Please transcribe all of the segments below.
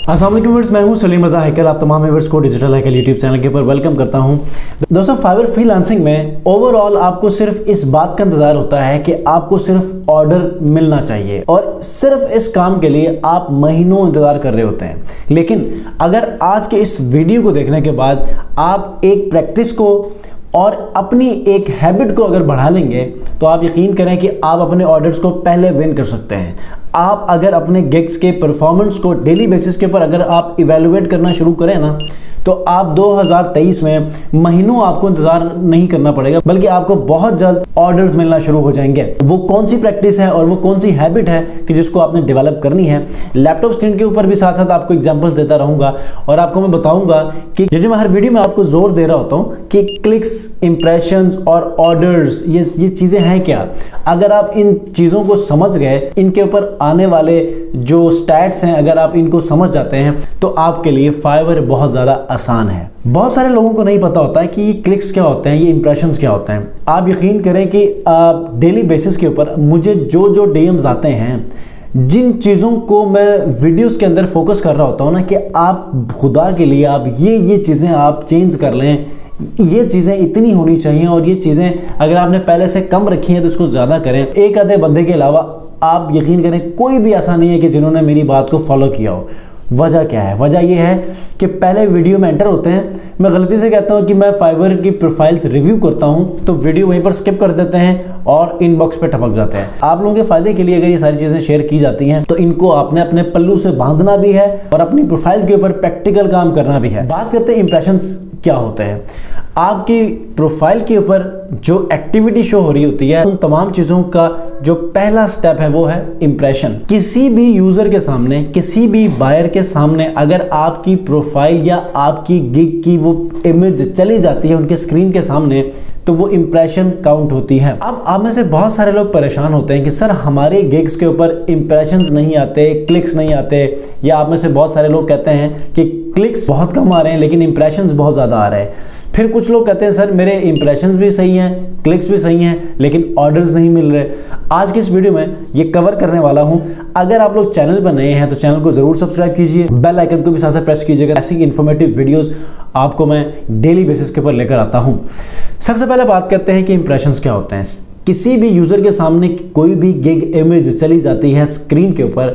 अस्सलाम वालेकुम व्यूअर्स, मैं हूं सलीम रज़ा हैकर। आप तमाम व्यूअर्स को डिजिटल हैकर यूट्यूब चैनल के ऊपर वेलकम करता हूं। दोस्तों, फाइवर फ्रीलांसिंग में ओवरऑल आपको सिर्फ इस बात का इंतजार होता है कि आपको सिर्फ ऑर्डर मिलना चाहिए और सिर्फ इस काम के लिए आप महीनों इंतजार कर रहे होते हैं। लेकिन अगर आज के इस वीडियो को देखने के बाद आप एक प्रैक्टिस को और अपनी एक हैबिट को अगर बढ़ा लेंगे तो आप यकीन करें कि आप अपने ऑर्डर्स को पहले विन कर सकते हैं। आप अगर अपने गिग्स के परफॉर्मेंस को डेली बेसिस के ऊपर अगर आप इवेलुएट करना शुरू करें ना, तो आप 2023 में महीनों आपको इंतजार नहीं करना पड़ेगा, बल्कि आपको बहुत जल्द ऑर्डर्स मिलना शुरू हो जाएंगे। वो कौन सी प्रैक्टिस है और वो कौन सी हैबिट है कि जिसको आपने डेवलप करनी है, लैपटॉप स्क्रीन के ऊपर भी साथ साथ आपको एग्जांपल्स देता रहूंगा और आपको मैं बताऊंगा कि जो मैं हर वीडियो में आपको जोर दे रहा होता हूं कि क्लिक्स, इंप्रेशंस और ऑर्डर्स ये चीजें हैं क्या। अगर आप इन चीजों को समझ गए, इनके ऊपर आने वाले जो स्टैट्स हैं अगर आप इनको समझ जाते हैं, तो आपके लिए फाइवर बहुत ज्यादा आसान है। बहुत सारे लोगों को नहीं पता होता है कि ये क्लिक्स क्या होते हैं, ये इंप्रेशंस क्या होते हैं। आप यकीन करें कि डेली बेसिस के ऊपर मुझे जो डीएम्स आते हैं, जिन चीज़ों को मैं वीडियोस के अंदर फोकस कर रहा होता हूँ ना, कि आप खुदा के लिए आप ये चीज़ें आप चेंज कर लें, ये चीज़ें इतनी होनी चाहिए और ये चीज़ें अगर आपने पहले से कम रखी हैं तो इसको ज़्यादा करें। एक आधे बंदे के अलावा आप यकीन करें कोई भी ऐसा नहीं है कि जिन्होंने मेरी बात को फॉलो किया हो। वजह क्या है? वजह यह है कि पहले वीडियो में एंटर होते हैं, मैं गलती से कहता हूं कि मैं फाइवर की प्रोफाइल रिव्यू करता हूं, तो वीडियो वहीं पर स्किप कर देते हैं और इनबॉक्स पे टपक जाते हैं। आप लोगों के फायदे के लिए अगर ये सारी चीजें शेयर की जाती हैं तो इनको आपने अपने पल्लू से बांधना भी है और अपनी प्रोफाइल के ऊपर प्रैक्टिकल काम करना भी है। बात करते हैं इंप्रेशंस क्या होते हैं। आपकी प्रोफाइल के ऊपर जो एक्टिविटी शो हो रही होती है, उन तमाम चीज़ों का जो पहला स्टेप है वो है इंप्रेशन। किसी भी यूज़र के सामने, किसी भी बायर के सामने अगर आपकी प्रोफाइल या आपकी गिग की वो इमेज चली जाती है उनके स्क्रीन के सामने, तो वो इंप्रेशन काउंट होती है। अब आप में से बहुत सारे लोग परेशान होते हैं कि सर हमारे गिग्स के ऊपर इंप्रेशंस नहीं आते, क्लिक्स नहीं आते, या आप में से बहुत सारे लोग कहते हैं कि क्लिक्स बहुत कम आ रहे हैं लेकिन इंप्रेशंस बहुत ज़्यादा आ रहे हैं। फिर कुछ लोग कहते हैं सर मेरे इंप्रेशंस भी सही हैं, क्लिक्स भी सही हैं, लेकिन ऑर्डर्स नहीं मिल रहे। आज की इस वीडियो में ये कवर करने वाला हूं। अगर आप लोग चैनल पर नए हैं तो चैनल को जरूर सब्सक्राइब कीजिए, बेल आइकन को भी साथ साथ प्रेस कीजिएगा। ऐसी इंफॉर्मेटिव वीडियोस आपको मैं डेली बेसिस के ऊपर लेकर आता हूं। सबसे पहले बात करते हैं कि इंप्रेशंस क्या होते हैं। किसी भी यूजर के सामने कोई भी गिग इमेज चली जाती है स्क्रीन के ऊपर,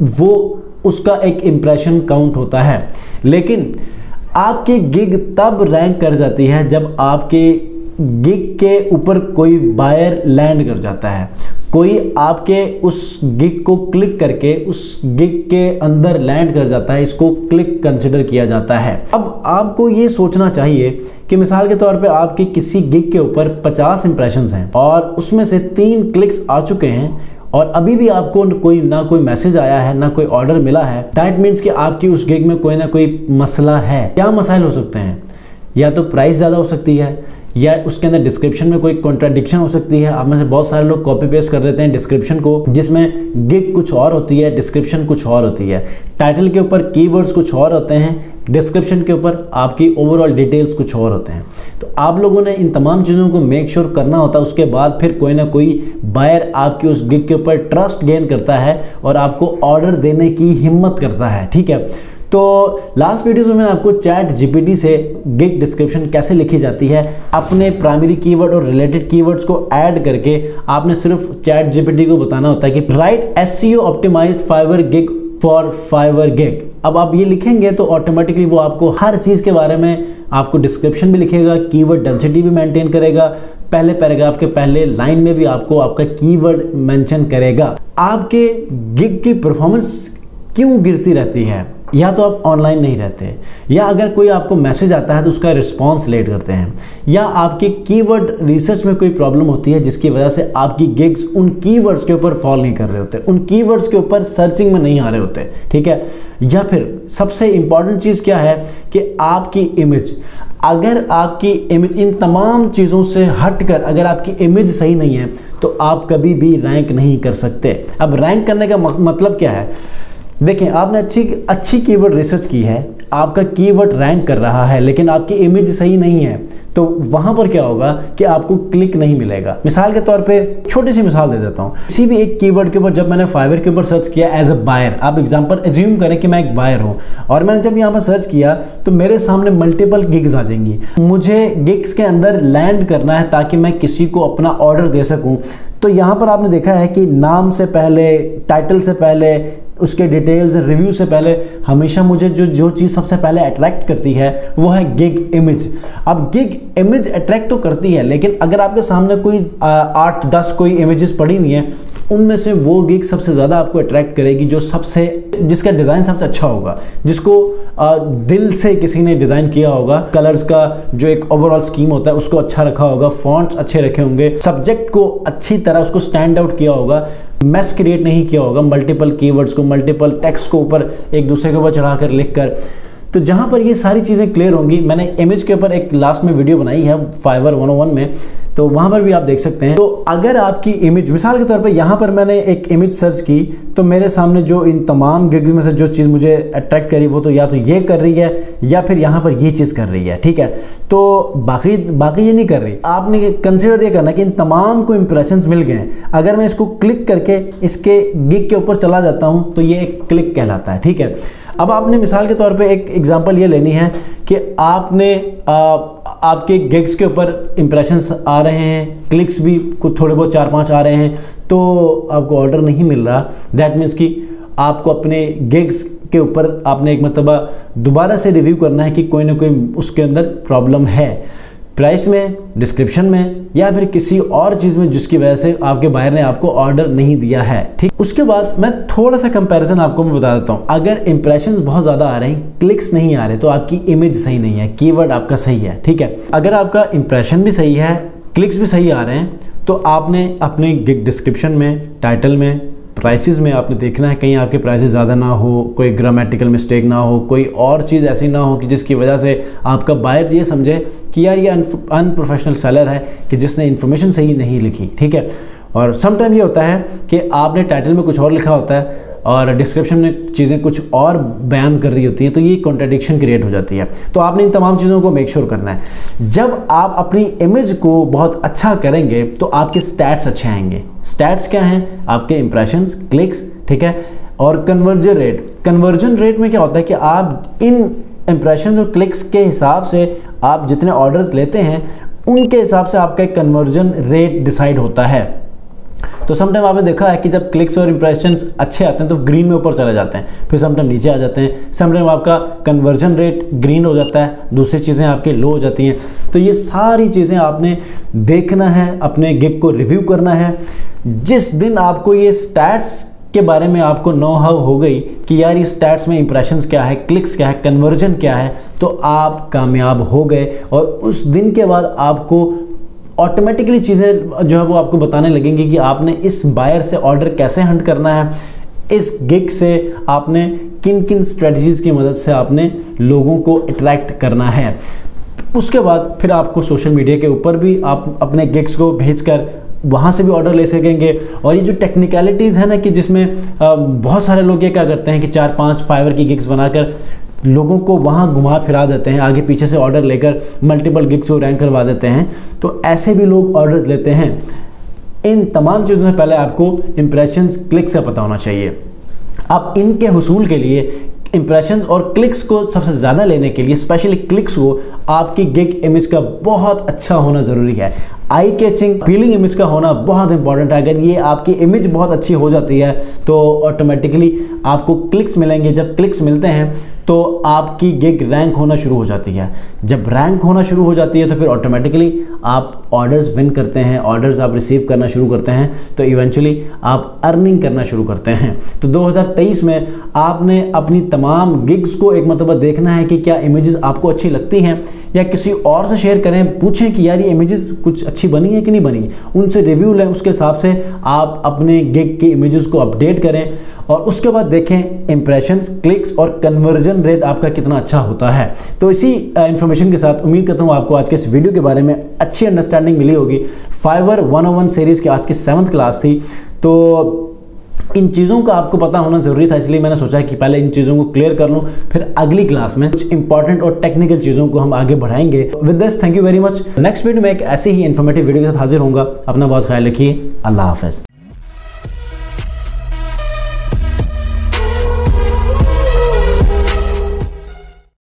वो उसका एक इंप्रेशन काउंट होता है। लेकिन आपकी गिग तब रैंक कर जाती है जब आपके गिग के ऊपर कोई बायर लैंड कर जाता है, कोई आपके उस गिग को क्लिक करके उस गिग के अंदर लैंड कर जाता है। इसको क्लिक कंसिडर किया जाता है। अब आपको ये सोचना चाहिए कि मिसाल के तौर पे आपके किसी गिग के ऊपर 50 इंप्रेशंस हैं और उसमें से 3 क्लिक्स आ चुके हैं और अभी भी आपको ना कोई मैसेज आया है, ना कोई ऑर्डर मिला है। दैट मीन्स कि आपकी उस गिग में कोई ना कोई मसला है। क्या मसाइल हो सकते हैं? या तो प्राइस ज़्यादा हो सकती है, या उसके अंदर डिस्क्रिप्शन में कोई कॉन्ट्राडिक्शन हो सकती है। आप में से बहुत सारे लोग कॉपी पेस्ट कर देते हैं डिस्क्रिप्शन को, जिसमें गिग कुछ और होती है, डिस्क्रिप्शन कुछ और होती है। टाइटल के ऊपर कीवर्ड्स कुछ और होते हैं, डिस्क्रिप्शन के ऊपर आपकी ओवरऑल डिटेल्स कुछ और होते हैं। तो आप लोगों ने इन तमाम चीज़ों को मेक श्योर करना होता है। उसके बाद फिर कोई ना कोई बायर आपकी उस गिग के ऊपर ट्रस्ट गेन करता है और आपको ऑर्डर देने की हिम्मत करता है। ठीक है, तो लास्ट वीडियोस में मैंने आपको चैट जीपीटी से गिग डिस्क्रिप्शन कैसे लिखी जाती है, अपने प्राइमरी कीवर्ड और रिलेटेड कीवर्ड्स को ऐड करके आपने सिर्फ चैट जीपीटी को बताना होता है कि right SEO optimised Fiverr gig for Fiverr gig. अब आप ये लिखेंगे तो ऑटोमेटिकली वो आपको हर चीज़ के बारे में आपको डिस्क्रिप्शन भी लिखेगा, कीवर्ड डेंसिटी भी मेंटेन करेगा, पहले पैराग्राफ के पहले लाइन में भी आपको आपका कीवर्ड मेंशन करेगा। आपके गिग की परफॉर्मेंस क्यों गिरती रहती है? या तो आप ऑनलाइन नहीं रहते, या अगर कोई आपको मैसेज आता है तो उसका रिस्पांस लेट करते हैं, या आपके कीवर्ड रिसर्च में कोई प्रॉब्लम होती है जिसकी वजह से आपकी गिग्स उन कीवर्ड्स के ऊपर फॉल नहीं कर रहे होते, उन कीवर्ड्स के ऊपर सर्चिंग में नहीं आ रहे होते। ठीक है, या फिर सबसे इंपॉर्टेंट चीज़ क्या है कि आपकी इमेज, अगर आपकी इमेज इन तमाम चीज़ों से हटकर अगर आपकी इमेज सही नहीं है तो आप कभी भी रैंक नहीं कर सकते। अब रैंक करने का मतलब क्या है? देखें, आपने अच्छी कीवर्ड रिसर्च की है, आपका कीवर्ड रैंक कर रहा है लेकिन आपकी इमेज सही नहीं है, तो वहां पर क्या होगा कि आपको क्लिक नहीं मिलेगा। मिसाल के तौर पे छोटी सी मिसाल दे देता हूं। किसी भी एक कीवर्ड के ऊपर जब मैंने फाइवर के ऊपर सर्च किया एज अ बायर, आप एग्जांपल एज्यूम करें कि मैं एक बायर हूं और मैंने जब यहां पर सर्च किया तो मेरे सामने मल्टीपल गिग्स आ जाएंगी। मुझे गिग्स के अंदर लैंड करना है ताकि मैं किसी को अपना ऑर्डर दे सकूं। तो यहां पर आपने देखा है कि नाम से पहले, टाइटल से पहले, उसके डिटेल्स, रिव्यू से पहले हमेशा मुझे जो चीज़ सबसे पहले अट्रैक्ट करती है वो है गिग इमेज। अब गिग इमेज अट्रैक्ट तो करती है, लेकिन अगर आपके सामने कोई 8-10 कोई इमेजेस पड़ी हुई हैं, उनमें से वो गिग सबसे ज़्यादा आपको अट्रैक्ट करेगी जिसका डिज़ाइन सबसे अच्छा होगा, जिसको दिल से किसी ने डिज़ाइन किया होगा, कलर्स का जो एक ओवरऑल स्कीम होता है उसको अच्छा रखा होगा, फॉन्ट्स अच्छे रखे होंगे, सब्जेक्ट को अच्छी तरह उसको स्टैंड आउट किया होगा, मैस क्रिएट नहीं किया होगा, मल्टीपल कीवर्ड्स को, मल्टीपल टेक्स्ट को ऊपर एक दूसरे के ऊपर चढ़ाकर लिखकर। तो जहां पर ये सारी चीज़ें क्लियर होंगी, मैंने इमेज के ऊपर एक लास्ट में वीडियो बनाई है फाइवर 101 में, तो वहां पर भी आप देख सकते हैं। तो अगर आपकी इमेज, मिसाल के तौर पे यहां पर मैंने एक इमेज सर्च की तो मेरे सामने जो इन तमाम गिग्स में से जो चीज़ मुझे अट्रैक्ट करी वो तो या तो ये कर रही है या फिर यहां पर ये चीज़ कर रही है, ठीक है। तो बाकी ये नहीं कर रही। आपने कंसिडर ये करना कि इन तमाम को इंप्रेशंस मिल गए हैं। अगर मैं इसको क्लिक करके इसके गिग के ऊपर चला जाता हूं तो ये एक क्लिक कहलाता है, ठीक है। अब आपने मिसाल के तौर पे एक एग्जांपल ये लेनी है कि आपने आपके गिग्स के ऊपर इंप्रेशंस आ रहे हैं, क्लिक्स भी कुछ थोड़े बहुत 4-5 आ रहे हैं, तो आपको ऑर्डर नहीं मिल रहा। दैट मीन्स कि आपको अपने गिग्स के ऊपर आपने एक मरतबा दोबारा से रिव्यू करना है कि कोई ना कोई उसके अंदर प्रॉब्लम है, प्राइस में, डिस्क्रिप्शन में, या फिर किसी और चीज़ में जिसकी वजह से आपके बायर ने आपको ऑर्डर नहीं दिया है, ठीक। उसके बाद मैं थोड़ा सा कंपैरिजन आपको मैं बता देता हूँ। अगर इंप्रेशंस बहुत ज़्यादा आ रहे हैं, क्लिक्स नहीं आ रहे, तो आपकी इमेज सही नहीं है, कीवर्ड आपका सही है, ठीक है। अगर आपका इंप्रेशन भी सही है, क्लिक्स भी सही आ रहे हैं, तो आपने अपने गिग डिस्क्रिप्शन में, टाइटल में, प्राइसेस में आपने देखना है कहीं आपके प्राइसेस ज़्यादा ना हो, कोई ग्रामेटिकल मिस्टेक ना हो, कोई और चीज़ ऐसी ना हो कि जिसकी वजह से आपका बायर ये समझे कि यार ये अनप्रोफेशनल सेलर है कि जिसने इन्फॉर्मेशन सही नहीं लिखी, ठीक है। और समटाइम ये होता है कि आपने टाइटल में कुछ और लिखा होता है और डिस्क्रिप्शन में चीज़ें कुछ और बयान कर रही होती हैं, तो ये कॉन्ट्रडिक्शन क्रिएट हो जाती है। तो आपने इन तमाम चीज़ों को मेक श्योर करना है। जब आप अपनी इमेज को बहुत अच्छा करेंगे तो आपके स्टैट्स अच्छे आएंगे। स्टैट्स क्या हैं? आपके इंप्रेशंस, क्लिक्स, ठीक है, और कन्वर्जन रेट। कन्वर्जन रेट में क्या होता है कि आप इन इंप्रेशन और क्लिक्स के हिसाब से आप जितने ऑर्डर्स लेते हैं उनके हिसाब से आपका एक कन्वर्जन रेट डिसाइड होता है। तो समटाइम आपने देखा है कि जब क्लिक्स और इंप्रेशंस अच्छे आते हैं तो ग्रीन में ऊपर चले जाते हैं, फिर समटाइम नीचे आ जाते हैं, समटाइम आपका कन्वर्जन रेट ग्रीन हो जाता है, दूसरी चीज़ें आपके लो हो जाती हैं। तो ये सारी चीज़ें आपने देखना है, अपने गिग को रिव्यू करना है। जिस दिन आपको ये स्टैट्स के बारे में आपको नो हाउ हो गई कि यार इस स्टैट्स में इंप्रेशंस क्या है, क्लिक्स क्या है, कन्वर्जन क्या है, तो आप कामयाब हो गए। और उस दिन के बाद आपको ऑटोमेटिकली चीज़ें जो है वो आपको बताने लगेंगी कि आपने इस बायर से ऑर्डर कैसे हंट करना है, इस गिग से आपने किन किन स्ट्रेटजीज़ की मदद से आपने लोगों को अट्रैक्ट करना है। उसके बाद फिर आपको सोशल मीडिया के ऊपर भी आप अपने गिग्स को भेजकर वहाँ से भी ऑर्डर ले सकेंगे। और ये जो टेक्निकलिटीज़ है ना कि जिसमें बहुत सारे लोग ये क्या करते हैं कि 4-5 फाइवर की गिग्स बनाकर लोगों को वहाँ घुमा फिरा देते हैं, आगे पीछे से ऑर्डर लेकर मल्टीपल गिग्स को रैंक करवा देते हैं। तो ऐसे भी लोग ऑर्डर्स लेते हैं। इन तमाम चीज़ों से पहले आपको इंप्रेशंस, क्लिक्स का पता होना चाहिए। आप इनके हुसूल के लिए, इंप्रेशंस और क्लिक्स को सबसे ज़्यादा लेने के लिए, स्पेशली क्लिक्स को, आपकी गिग इमेज का बहुत अच्छा होना ज़रूरी है। आई कैचिंग, फीलिंग इमेज का होना बहुत इंपॉर्टेंट है। अगर ये आपकी इमेज बहुत अच्छी हो जाती है तो ऑटोमेटिकली आपको क्लिक्स मिलेंगे। जब क्लिक्स मिलते हैं तो आपकी गिग रैंक होना शुरू हो जाती है। जब रैंक होना शुरू हो जाती है तो फिर ऑटोमेटिकली आप ऑर्डर्स विन करते हैं, ऑर्डर्स आप रिसीव करना शुरू करते हैं, तो इवेंचुअली आप अर्निंग करना शुरू करते हैं। तो 2023 में आपने अपनी तमाम गिग्स को एक मतलब देखना है कि क्या इमेजेस आपको अच्छी लगती हैं, या किसी और से शेयर करें, पूछें कि यार ये इमेजेस कुछ अच्छी बनी है कि नहीं बनी, उनसे रिव्यू लें, उसके हिसाब से आप अपने गिग की इमेजेस को अपडेट करें। और उसके बाद देखें इंप्रेशंस, क्लिक्स और कन्वर्जन रेट आपका कितना अच्छा होता है। तो इसी इंफॉर्मेशन के साथ उम्मीद करता हूँ आपको आज के इस वीडियो के बारे में अच्छी अंडरस्टैंडिंग मिली होगी। फाइवर 101 सीरीज़ की आज की 7th क्लास थी। तो इन चीज़ों का आपको पता होना ज़रूरी था, इसलिए मैंने सोचा कि पहले इन चीज़ों को क्लियर कर लूँ, फिर अगली क्लास में कुछ इंपॉर्टेंट और टेक्निकल चीज़ों को हम आगे बढ़ाएंगे। With this thank you very much. Next video में एक ऐसी ही इन्फॉर्मेटिव वीडियो के साथ हाजिर होऊंगा। अपना बहुत ख्याल रखिए। अल्लाह हाफ़िज़।